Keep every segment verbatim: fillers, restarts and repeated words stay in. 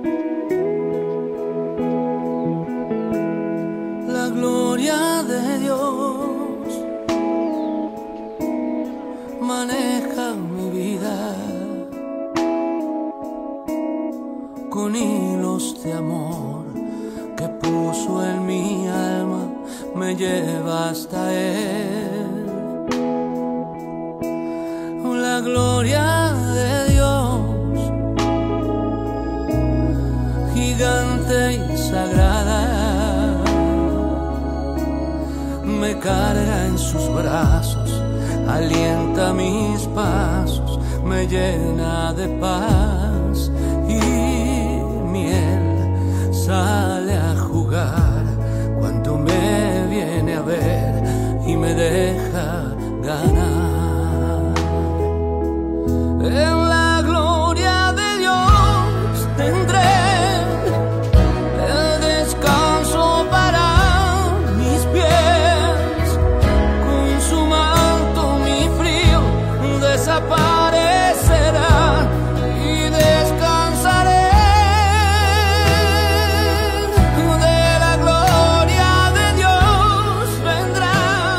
La gloria de Dios maneja mi vida con hilos de amor que puso en mi alma, me lleva hasta Él. La gloria de Dios, gigante y sagrada, me carga en sus brazos, alienta mis pasos, me llena de paz y miel sale a jugar cuando me viene a ver y me deja ganar. En la gloria de Dios tendré el descanso para mis pies, con su manto mi frío desaparecerá y descansaré. De la gloria de Dios vendrá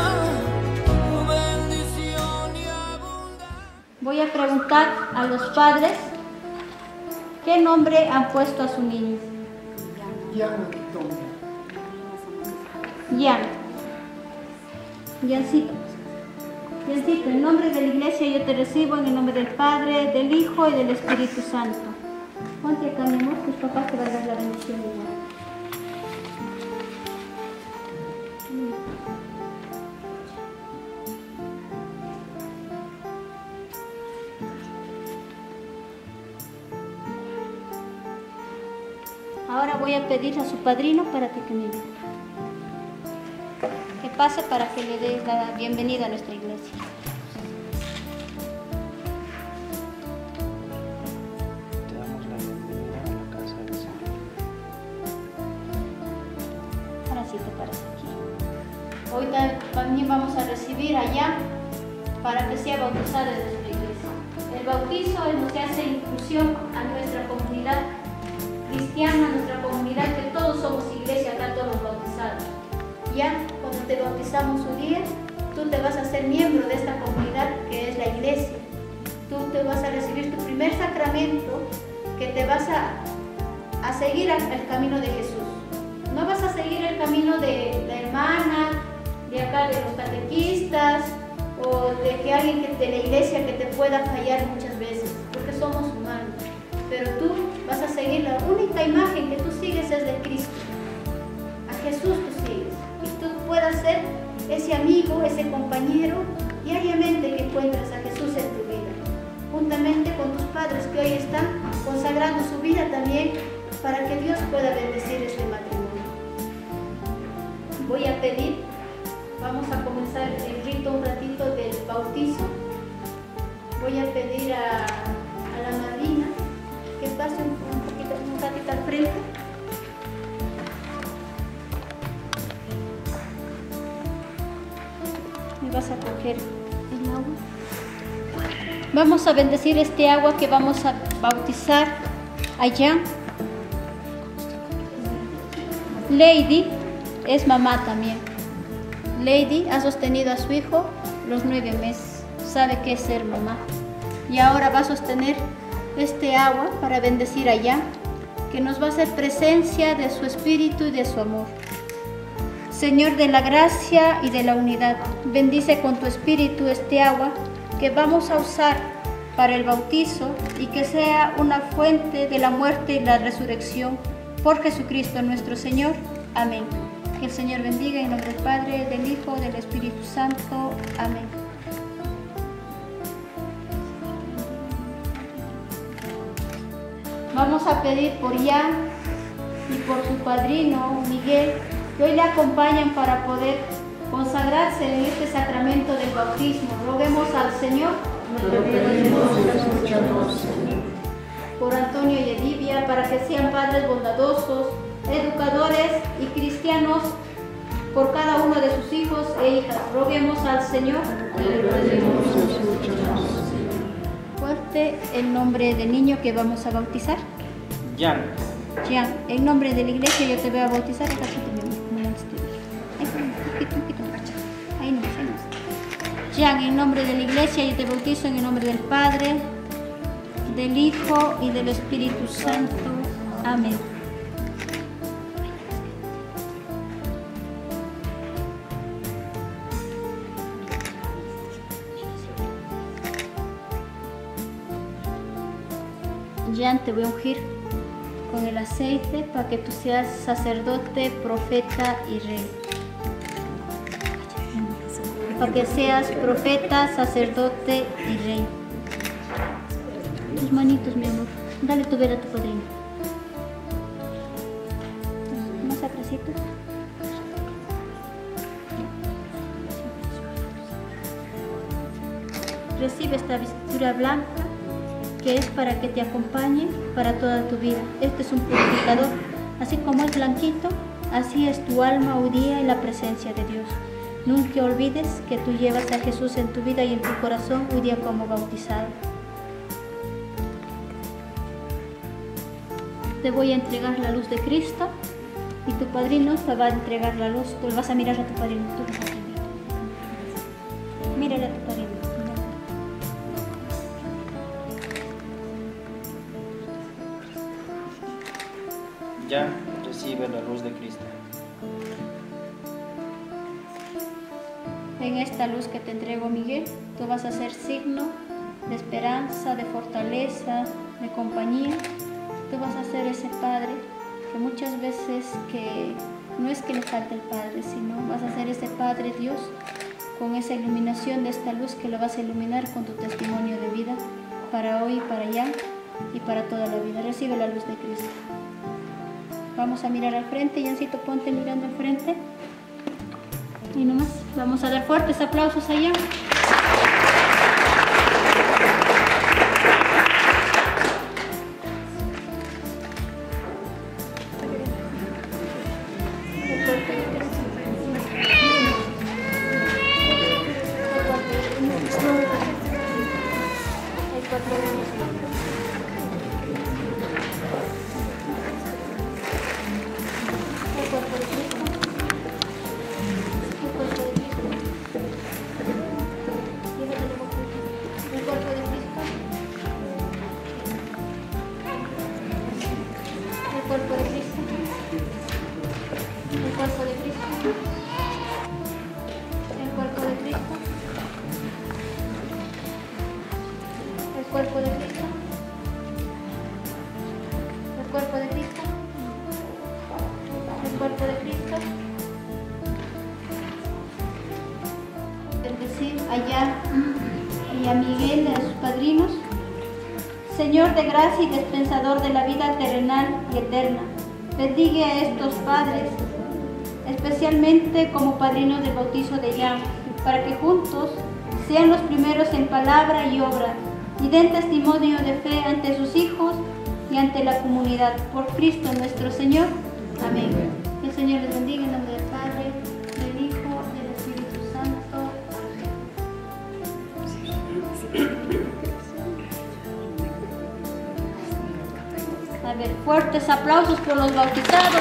bendición y abundancia. Voy a preguntar a los padres qué nombre han puesto a su niño. Jan. Jancito. Jancito, en nombre de la iglesia yo te recibo en el nombre del Padre, del Hijo y del Espíritu Santo. Ponte acá, mi amor, tus papás te van a dar la bendición de Dios. Ahora voy a pedir a su padrino para que me diga. Que pase para que le dé la bienvenida a nuestra iglesia. Te damos la bienvenida a la casa del Señor. Ahora sí te paras aquí. Hoy también vamos a recibir allá para que sea bautizado en nuestra iglesia. El bautizo es lo que hace inclusión a nuestra comunidad cristiana, nuestra comunidad, que todos somos iglesia, acá todos bautizados. Ya cuando te bautizamos un día, tú te vas a ser miembro de esta comunidad que es la iglesia. Tú te vas a recibir tu primer sacramento, que te vas a, a seguir al, al camino de Jesús. No vas a seguir el camino de la hermana, de acá de los catequistas, o de que alguien que, de la iglesia que te pueda fallar muchas veces, porque somos humanos. Pero tú vas a seguir, la única imagen que tú sigues es de Cristo. A Jesús tú sigues. Y tú puedas ser ese amigo, ese compañero, diariamente que encuentras a Jesús en tu vida. Juntamente con tus padres que hoy están consagrando su vida también para que Dios pueda bendecir este matrimonio. Voy a pedir, vamos a comenzar el rito un ratito del bautizo. Voy a pedir a, a la madrina que pase un, un poquito, un ratito al frente. Me vas a coger el agua. Vamos a bendecir este agua que vamos a bautizar allá. Lady es mamá también. Lady ha sostenido a su hijo los nueve meses. Sabe qué es ser mamá. Y ahora va a sostener este agua para bendecir allá, que nos va a hacer presencia de su espíritu y de su amor. Señor de la gracia y de la unidad, bendice con tu espíritu este agua que vamos a usar para el bautizo y que sea una fuente de la muerte y la resurrección por Jesucristo nuestro Señor. Amén. Que el Señor bendiga en nombre del Padre, del Hijo, del Espíritu Santo. Amén. Vamos a pedir por Jan y por su padrino Miguel, que hoy le acompañan para poder consagrarse en este sacramento del bautismo. Roguemos al Señor. Por Antonio y Edivia, para que sean padres bondadosos, educadores y cristianos por cada uno de sus hijos e hijas. Roguemos al Señor. Fuerte el nombre del niño que vamos a bautizar. Jan. Ya, en nombre de la iglesia yo te voy a bautizar. Acá sí te veo, no antes te veo. Ahí, un poquito, un poquito, ahí no, ahí no. Ya, en nombre de la iglesia yo te bautizo en el nombre del Padre, del Hijo y del Espíritu Santo. Amén. Ya te voy a ungir con el aceite para que tú seas sacerdote, profeta y rey. Para que seas profeta, sacerdote y rey. Tus manitos, mi amor. Dale tu vela a tu padrino. Más atrásito. Recibe esta vestidura blanca, que es para que te acompañe para toda tu vida. Este es un purificador. Así como es blanquito, así es tu alma hoy día en la presencia de Dios. Nunca olvides que tú llevas a Jesús en tu vida y en tu corazón hoy día como bautizado. Te voy a entregar la luz de Cristo y tu padrino te va a entregar la luz. Tú vas a mirar a tu padrino. Tú vas a mirar. Mírale a tu padrino. Ya recibe la luz de Cristo. En esta luz que te entrego, Miguel, tú vas a ser signo de esperanza, de fortaleza, de compañía. Tú vas a ser ese padre que muchas veces que no es que le falte el padre, sino vas a ser ese Padre Dios con esa iluminación de esta luz que lo vas a iluminar con tu testimonio de vida para hoy, para allá y para toda la vida. Recibe la luz de Cristo. Vamos a mirar al frente, Jancito, ponte mirando al frente. Y nomás, vamos a dar fuertes aplausos allá. Señor de gracia y dispensador de la vida terrenal y eterna, bendigue a estos padres, especialmente como padrinos del bautizo de Jan, para que juntos sean los primeros en palabra y obra, y den testimonio de fe ante sus hijos y ante la comunidad. Por Cristo nuestro Señor. Amén. Que el Señor les bendiga en nombre del Padre, del Hijo y del Espíritu Santo. A ver, fuertes aplausos por los bautizados.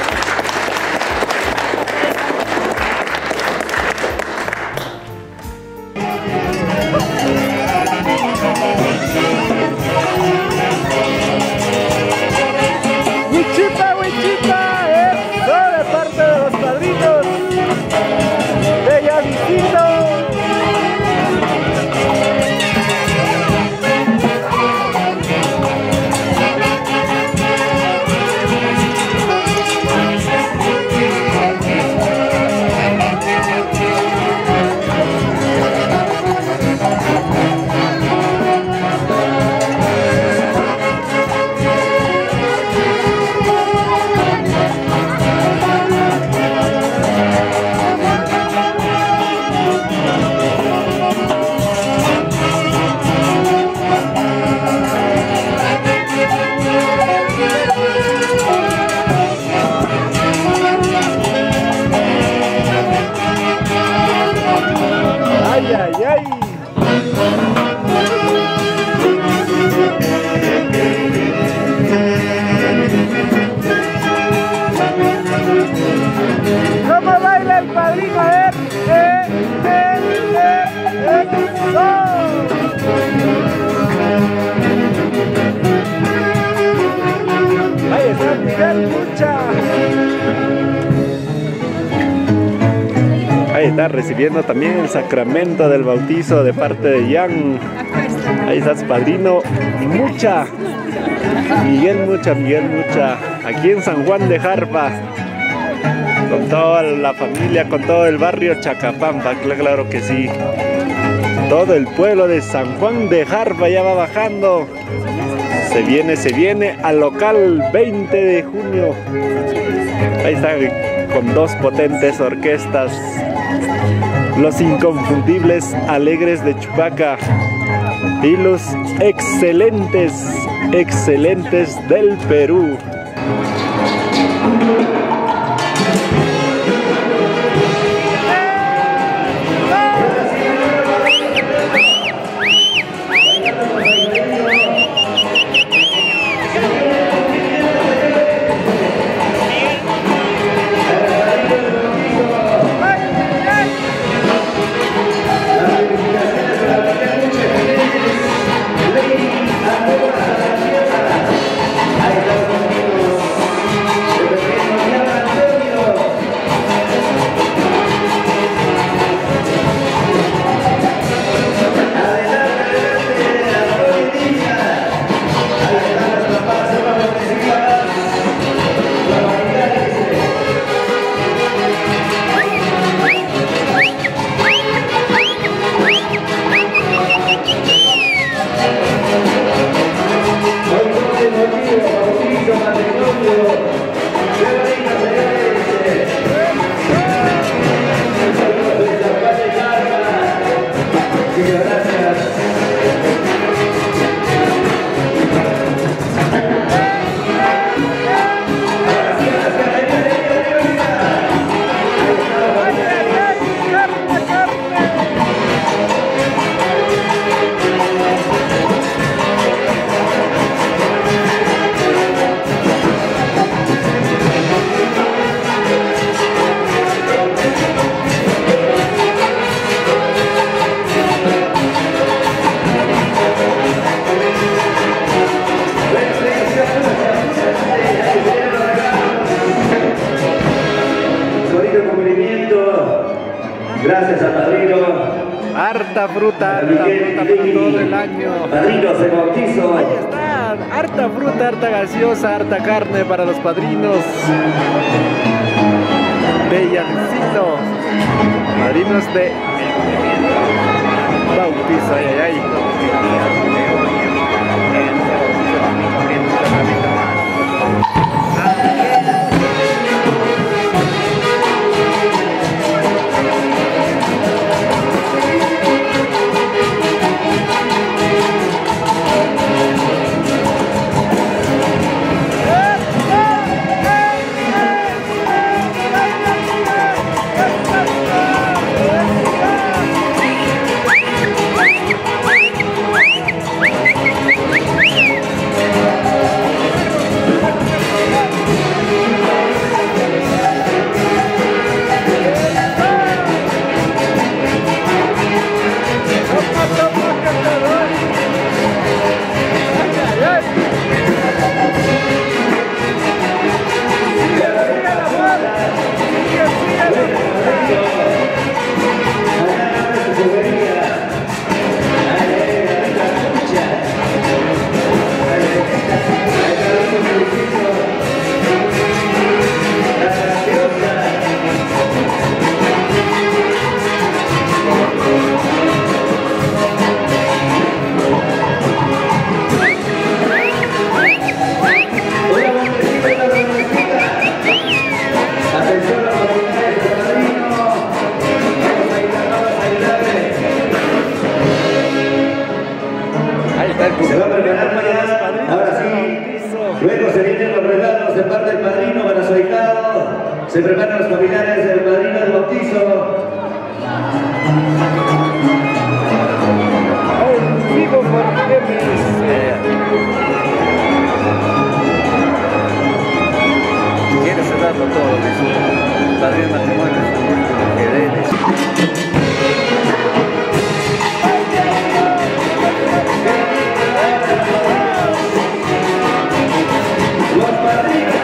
Wichita, Wichita, eso de parte de los padrinos de Jancito. San Miguel Mucha. Ahí está recibiendo también el sacramento del bautizo de parte de Jan. Ahí está su padrino Mucha. Miguel Mucha, Miguel Mucha. Aquí en San Juan de Jarpa. Con toda la familia, con todo el barrio Chacapampa, claro que sí. Todo el pueblo de San Juan de Jarpa ya va bajando. Se viene, se viene al local veinte de junio. Ahí están con dos potentes orquestas. Los inconfundibles Alegres de Chupaca y los excelentes, excelentes del Perú. Gracias al padrino. Harta fruta, harta fruta para todo el año. Padrino se bautizó. Ahí está, harta fruta, harta gaseosa, harta carne para los padrinos. Bellancito. Padrinos de bautizo, ay, ay, ay. Se va a preparar mañana, ahora sí. Luego se vienen los regalos de parte del padrino para su ahijado. Se preparan los familiares del padrino del bautizo. Vivo por quieres darlo todo, el padrino matrimonio es el último que debe. Los padrinos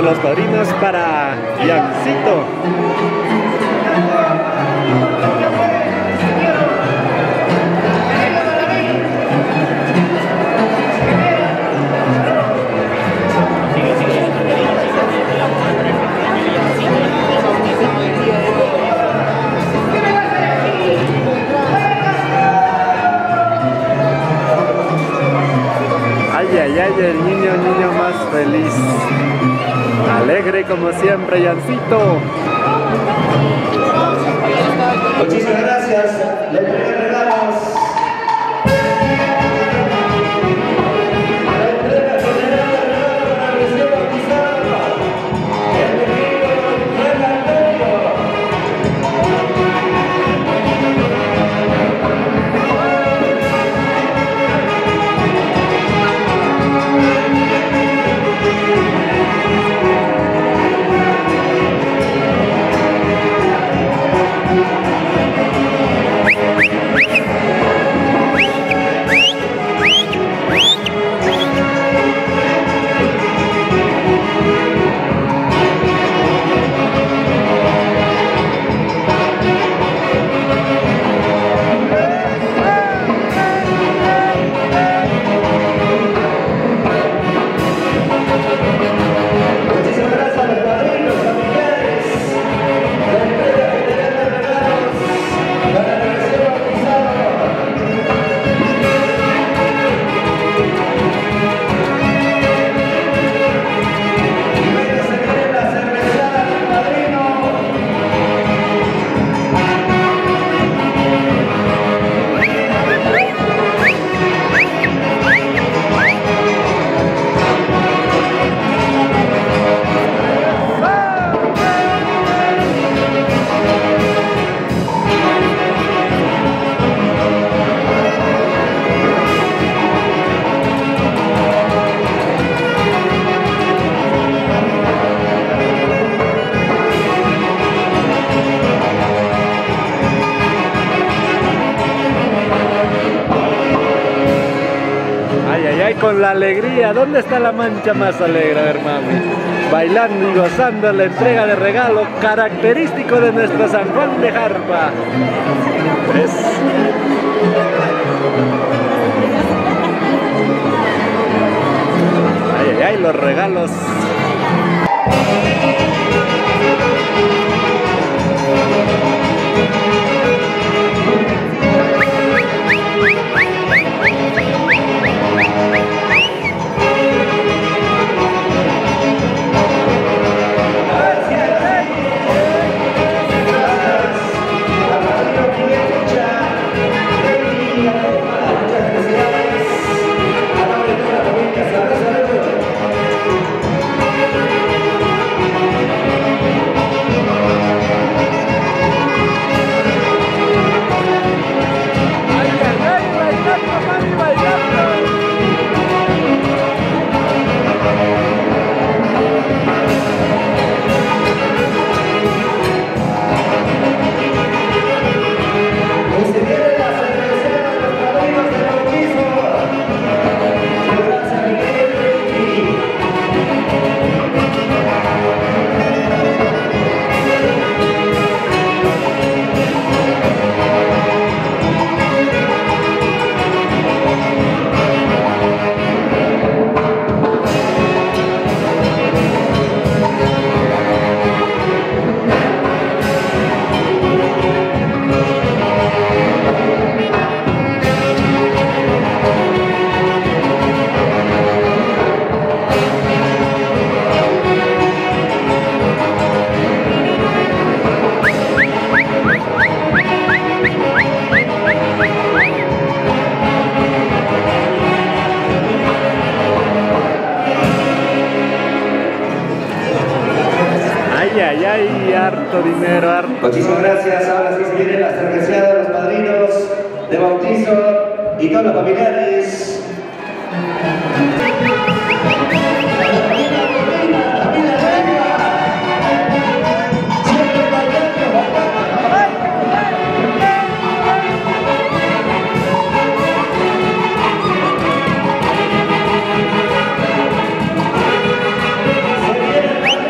los padrinos para Yancito. Ay, ay, ay, el niño, niño más feliz. Alegre como siempre, Yancito. Muchísimas gracias. Le entregué regalos. La entrega general de regalos para el recién bautizado. El pequeño Fran Antonio. Con la alegría, ¿dónde está la mancha más alegre? A ver, mami, bailando y gozando la entrega de regalo característico de nuestro San Juan de Jarpa. ¿Ves? Ay, ay, ay, los regalos. Ay, ay, ay, harto dinero, harto. Muchísimas gracias. Ahora sí se vienen las cerveceadas de los padrinos de bautizo y todos los familiares. Se viene el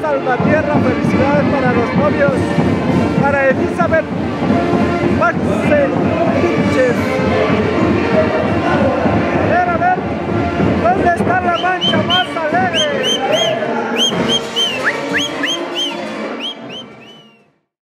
Salvatierra, felicidades para los novios, para Elizabeth